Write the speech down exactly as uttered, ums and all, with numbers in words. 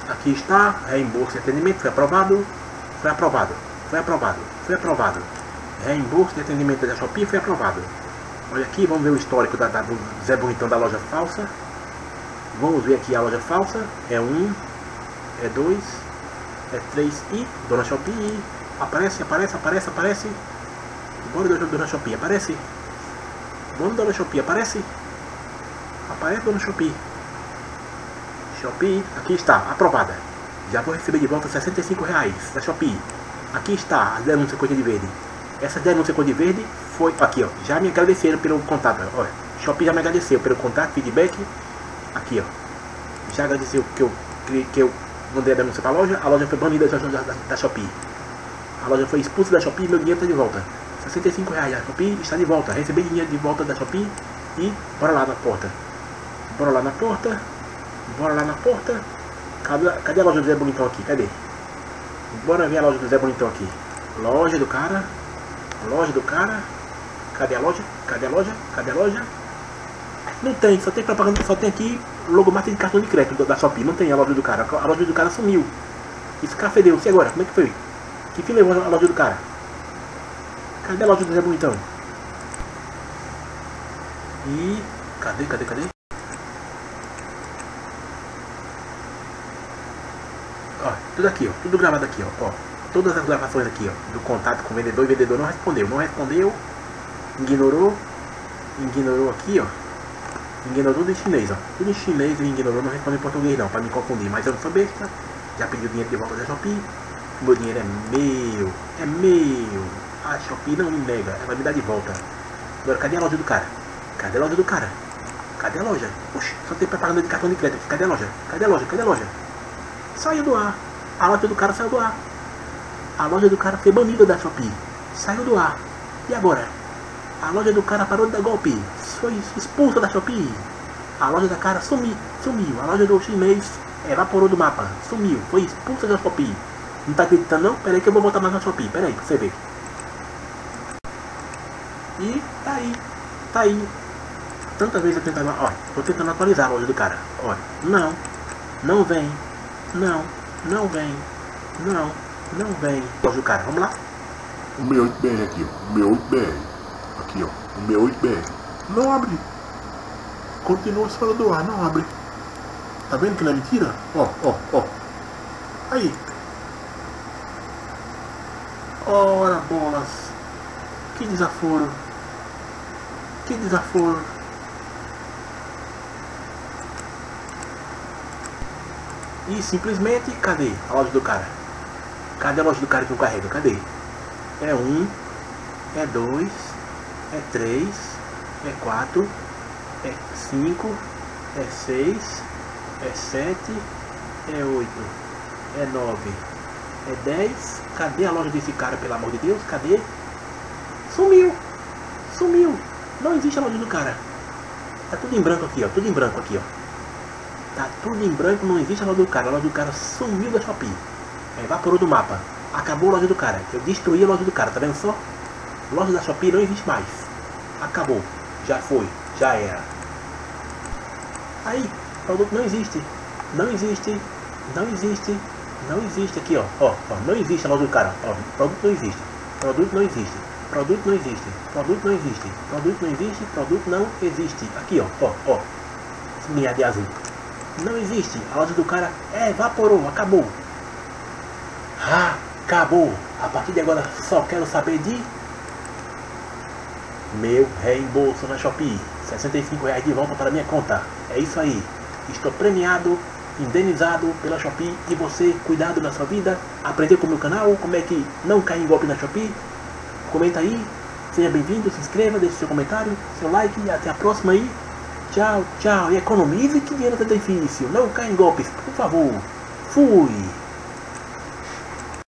Aqui está, reembolso de atendimento, foi aprovado, foi aprovado, foi aprovado, foi aprovado. Reembolso de atendimento da Shopee foi aprovado. Olha aqui, vamos ver o histórico da, da, do Zé Bonitão da loja falsa. Vamos ver aqui a loja falsa. É um, é dois, é três e Dona Shopee. Aparece, aparece, aparece, aparece. Bora Dona Shopee, aparece. Vamos Dona Shopee, aparece. Aparece Dona Shopee. Shopee, aqui está, aprovada. Já vou receber de volta sessenta e cinco reais da Shopee. Aqui está as denúncias cor de verde. Essa denúncia cor de verde foi aqui, ó. Já me agradeceram pelo contato. Olha, Shopee já me agradeceu pelo contato, feedback. Aqui, ó. Já agradeceu que eu, que eu mandei a denúncia para a loja. A loja foi banida da, da, da Shopee. A loja foi expulsa da Shopee e meu dinheiro está de volta. sessenta e cinco reais. A Shopee está de volta. Recebi dinheiro de volta da Shopee. E bora lá na porta. Bora lá na porta. Bora lá na porta. Cadê, cadê a loja do Zé Bonitão aqui? Cadê? Bora ver a loja do Zé Bonitão aqui. Loja do cara. Loja do cara. Cadê a loja? Cadê a loja? Cadê a loja? Não tem, só tem propaganda, só tem aqui logomarca de cartão de crédito da Shopee. Não tem a loja do cara. A loja do cara sumiu. Esse cara fedeu. E agora? Como é que foi? Que fim levou a loja do cara? Cadê a loja do Zé Bonitão? E... Cadê, cadê, cadê? Ó, tudo aqui, ó. Tudo gravado aqui, ó. Ó, todas as gravações aqui, ó. Do contato com o vendedor. O vendedor não respondeu. Não respondeu. Ignorou. Ignorou aqui, ó. Ignorou tudo em chinês, ó. Tudo em chinês e ignorou. Não respondeu em português, não. Pra me confundir. Mas eu não sou besta. Já pedi o dinheiro de volta da Shopee. O meu dinheiro é meu. É meu. A Shopee não me nega. Ela vai me dar de volta. Agora, cadê a loja do cara? Cadê a loja do cara? Cadê a loja? Oxi, só tem propaganda de cartão de crédito. Cadê a loja? Cadê a loja? Cadê a loja? Saiu do ar. A loja do cara saiu do ar. A loja do cara foi banida da Shopee. Saiu do ar. E agora? A loja do cara parou de dar golpe. Foi expulsa da Shopee. A loja da cara sumiu. Sumiu. A loja do chinês evaporou do mapa. Sumiu. Foi expulsa da Shopee. Não tá acreditando não? Pera aí que eu vou botar mais na Shopee. Pera aí pra você ver. E tá aí. Tá aí. Tantas vezes eu tentando. Olha, tô tentando atualizar a loja do cara. Olha. Não. Não vem. Não. Não vem. Não. Não vem. Loja do cara. Vamos lá. O meu oito B R aqui, ó. O meu oito B R. Aqui, ó. O meu oito B R. Não abre. Continua fora do ar. Não abre. Tá vendo que não é mentira? Ó, ó, ó. Aí. Ora bolas. Que desaforo. Que desaforo. E simplesmente, cadê a loja do cara? Cadê a loja do cara que não carrega? Cadê? É um, é dois, é três, é quatro, é cinco, é seis, é sete, é oito, é nove, é dez. Cadê a loja desse cara, pelo amor de Deus? Cadê? Sumiu! Sumiu! Não existe a loja do cara. Tá tudo em branco aqui, ó. Tudo em branco aqui, ó. Tá tudo em branco, não existe a loja do cara. A loja do cara sumiu da Shopee. Evaporou do mapa. Acabou a loja do cara. Eu destruí a loja do cara, tá vendo só? A loja da Shopee não existe mais. Acabou. Já foi. Já era. Aí, o produto não existe. Não existe. Não existe. Não existe aqui, ó. Ó, ó. Não existe a loja do cara. Ó, produto não existe. Produto não existe. Produto não existe. Produto não existe. Produto não existe. Produto não existe. Aqui, ó. Ó, ó. Linha de azul. Não existe. A loja do cara evaporou. Acabou. Ah, acabou. A partir de agora só quero saber de meu reembolso na Shopee. sessenta e cinco reais de volta para minha conta. É isso aí. Estou premiado, indenizado pela Shopee. E você, cuidado na sua vida. Aprender com o meu canal. Como é que não cai em golpe na Shopee. Comenta aí. Seja bem-vindo. Se inscreva. Deixe seu comentário. Seu like. E até a próxima aí. Tchau, tchau. E economize que dinheiro é difícil. Não caia em golpes, por favor. Fui.